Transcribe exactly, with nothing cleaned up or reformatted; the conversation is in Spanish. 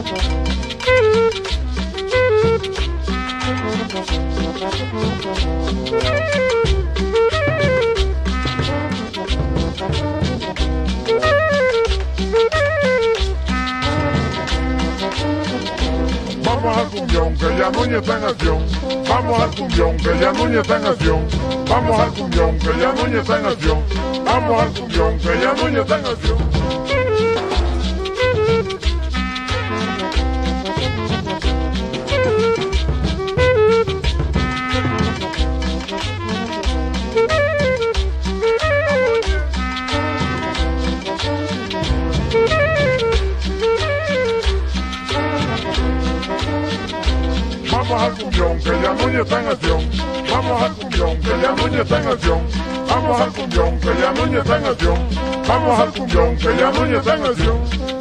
Vamos al cumbión, que ya Núñez está en acción. Vamos al cumbión, que ya Núñez está en acción. Vamos al cumbión, que ya Núñez está en acción. Vamos al cumbión, que ya Núñez está en acción. Vamos al cumbión, que ya Núñez está en acción. Vamos al cumbión, que ya Núñez está en acción. Vamos al cumbión, que ya Núñez está en acción. Vamos al cumbión, que ya Núñez está en acción.